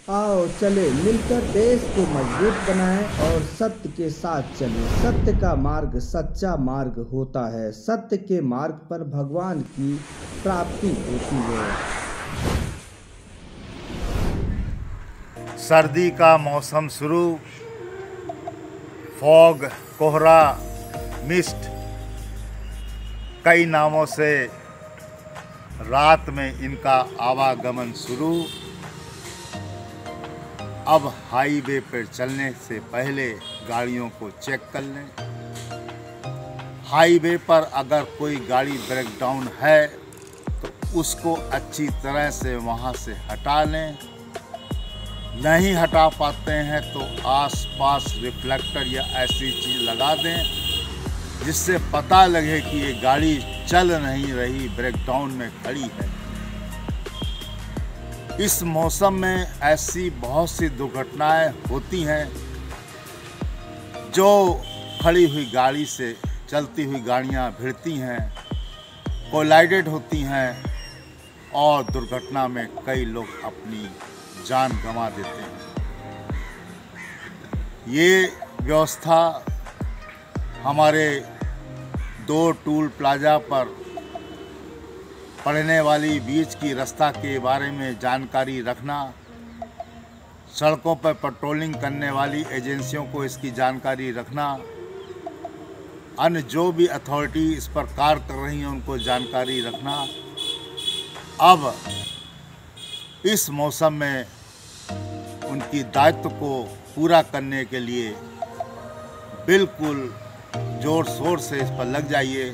आओ चले मिलकर देश को मजबूत बनाएं और सत्य के साथ चलें। सत्य का मार्ग सच्चा मार्ग होता है। सत्य के मार्ग पर भगवान की प्राप्ति होती है। सर्दी का मौसम शुरू, फॉग, कोहरा, मिस्ट, कई नामों से रात में इनका आवागमन शुरू। अब हाईवे पर चलने से पहले गाड़ियों को चेक कर लें। हाईवे पर अगर कोई गाड़ी ब्रेक डाउन है तो उसको अच्छी तरह से वहां से हटा लें। नहीं हटा पाते हैं तो आसपास रिफ्लेक्टर या ऐसी चीज़ लगा दें जिससे पता लगे कि ये गाड़ी चल नहीं रही, ब्रेक डाउन में खड़ी है। इस मौसम में ऐसी बहुत सी दुर्घटनाएं होती हैं जो खड़ी हुई गाड़ी से चलती हुई गाड़ियां भिड़ती हैं, कोलाइडेड होती हैं और दुर्घटना में कई लोग अपनी जान गंवा देते हैं। ये व्यवस्था हमारे 2 टोल प्लाजा पर पड़ने वाली बीच की रास्ता के बारे में जानकारी रखना, सड़कों पर पेट्रोलिंग करने वाली एजेंसियों को इसकी जानकारी रखना, अन्य जो भी अथॉरिटी इस पर कार्य कर रही हैं उनको जानकारी रखना। अब इस मौसम में उनकी दायित्व को पूरा करने के लिए बिल्कुल जोर शोर से इस पर लग जाइए।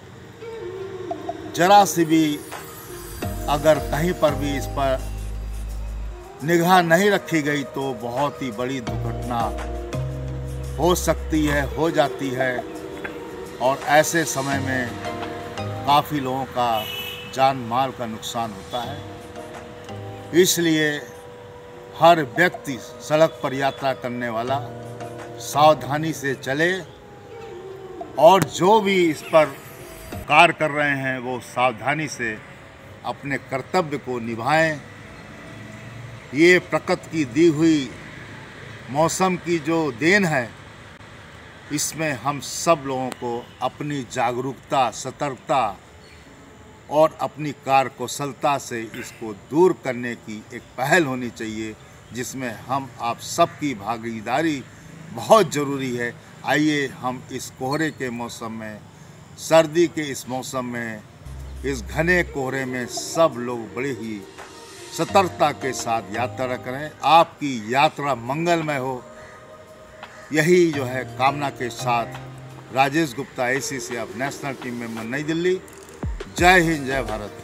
जरा सी भी अगर कहीं पर भी इस पर निगाह नहीं रखी गई तो बहुत ही बड़ी दुर्घटना हो सकती है, हो जाती है और ऐसे समय में काफ़ी लोगों का जान माल का नुकसान होता है। इसलिए हर व्यक्ति सड़क पर यात्रा करने वाला सावधानी से चले और जो भी इस पर कार्य कर रहे हैं वो सावधानी से अपने कर्तव्य को निभाएं। ये प्रकृति की दी हुई मौसम की जो देन है, इसमें हम सब लोगों को अपनी जागरूकता, सतर्कता और अपनी कार्यकुशलता से इसको दूर करने की एक पहल होनी चाहिए, जिसमें हम आप सबकी भागीदारी बहुत ज़रूरी है। आइए हम इस कोहरे के मौसम में, सर्दी के इस मौसम में, इस घने कोहरे में सब लोग बड़ी ही सतर्कता के साथ यात्रा करें। आपकी यात्रा मंगलमय हो, यही जो है कामना के साथ Rajesh Gupta, ACCF national team member, नई दिल्ली। जय हिंद, जय भारत।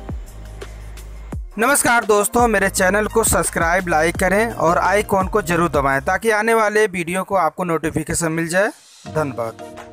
नमस्कार दोस्तों, मेरे चैनल को सब्सक्राइब, लाइक करें और आइकॉन को जरूर दबाएं ताकि आने वाले वीडियो को आपको नोटिफिकेशन मिल जाए। धन्यवाद।